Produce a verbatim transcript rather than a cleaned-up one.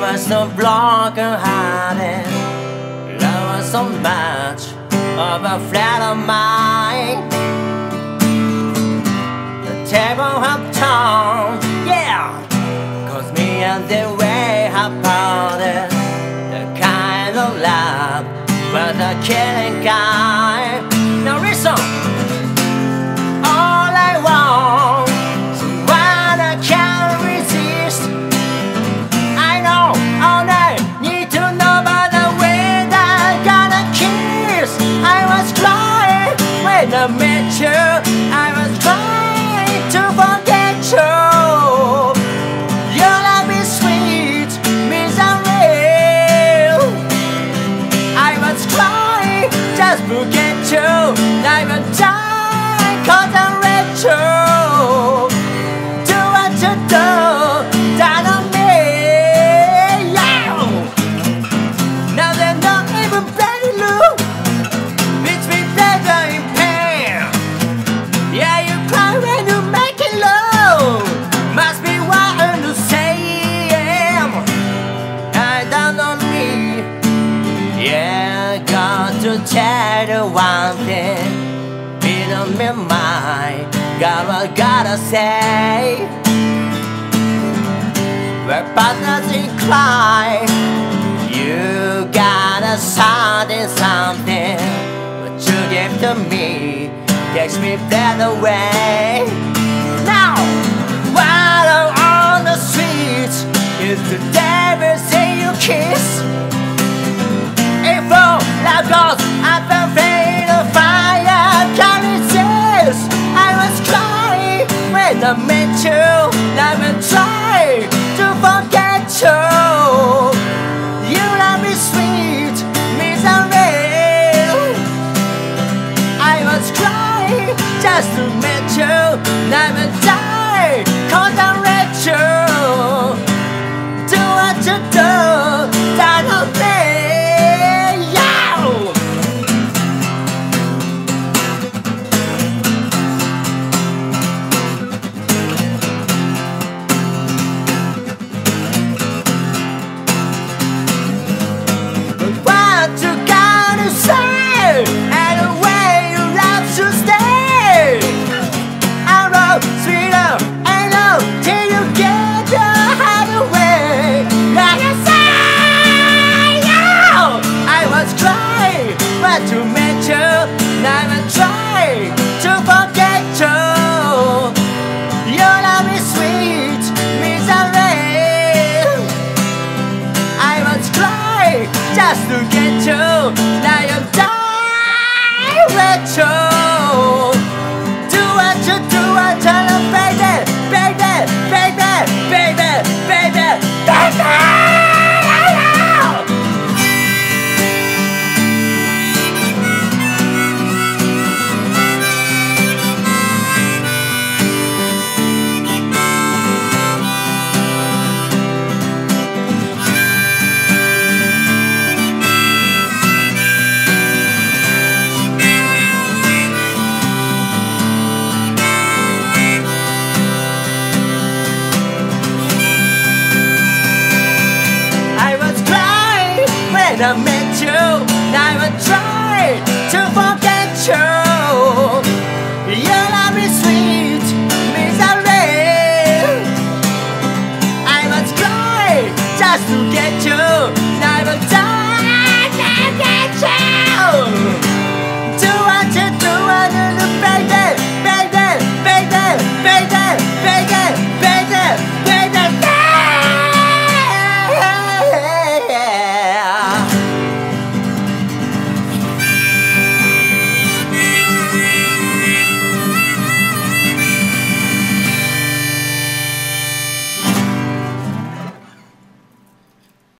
was so broken hearted. Love was so much of a friend of mine. The table had turned, yeah, cause me and the way I parted. The kind of love was a killing kind. No reason. All I want, someone I can't resist. I know all I need to know about the way that I gotta kiss. I was crying when I met you. I was trying to forget you. Your love is sweet, means I'm real. I was crying just to get you. I was dying cause I read you. Do what you do, that on me, yeah. Now they're not even better look. Makes me pleasure in pain. Yeah, you cry when you make it low. Must be wild to say I don't know me. Yeah, got to tell you one thing. In my mind, got what I gotta say. We're partners in crime. You gotta something, something. What you give to me takes me that away. Now, while I'm on the streets, is the devil say you kiss. If all love goes, I feel afraid of fire. I was crying when I met you. I will try to forget you. You love me sweet, means I'm real. I was crying just to meet you. I will die cause I read you. Do what you do, that will be. To meet you, I will try to forget you. Your love is sweet, means I'm real. I was crying just to get you. Now I'm dying with you. Do what you do, I tell you, baby, baby, baby, baby, baby, baby. When I met you, I would try to forget you. You're